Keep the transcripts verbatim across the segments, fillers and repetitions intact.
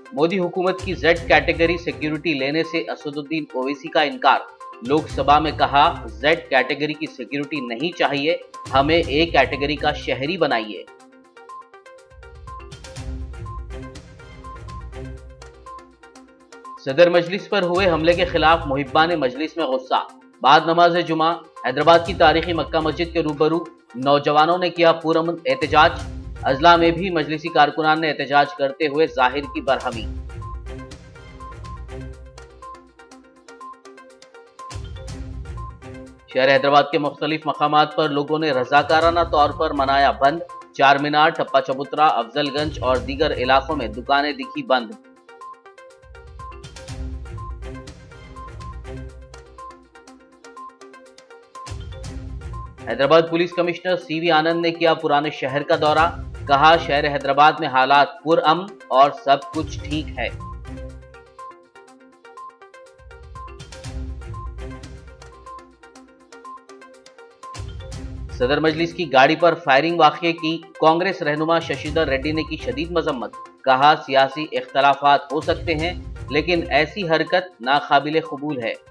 मोदी हुकूमत की Z category security लेने से असदुद्दीन ओवैसी का इनकार। लोकसभा में कहा, जेड कैटेगरी की सिक्योरिटी नहीं चाहिए, हमें ए कैटेगरी का शहरी बनाइए। सदर मजलिस पर हुए हमले के खिलाफ मुहिब्बान मजलिस में गुस्सा। बाद नमाज जुमा हैदराबाद की तारीखी मक्का मस्जिद के रूबरू नौजवानों ने किया पुरअमन एहतजाज। अजला में भी मजलिसी कारकुनान ने एहतजाज करते हुए जाहिर की बरहमी। शहर हैदराबाद के मुख्तलिफ मकामात पर लोगों ने रजाकाराना तौर पर मनाया बंद। चार मीनार, टप्पा चबूतरा, अफजलगंज और दीगर इलाकों में दुकानें दिखी बंद। Hyderabad police commissioner C V Anand ने किया पुराने शहर का दौरा। कहा, शहर हैदराबाद में हालात पुरअमन और सब कुछ ठीक है। सदर मजलिस की गाड़ी पर फायरिंग वाकये की कांग्रेस रहनुमा शशिधर रेड्डी ने की शदीद मजम्मत। कहा, सियासी इख्तलाफात हो सकते हैं, लेकिन ऐसी हरकत नाकाबिले कबूल है।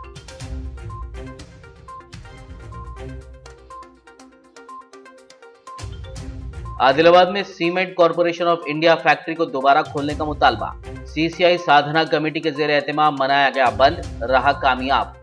आदिलाबाद में cement corporation of India factory को दोबारा खोलने का मुतालबा। सीसीआई साधना कमेटी के जेर एहतमाम मनाया गया बंद, रहा कामयाब।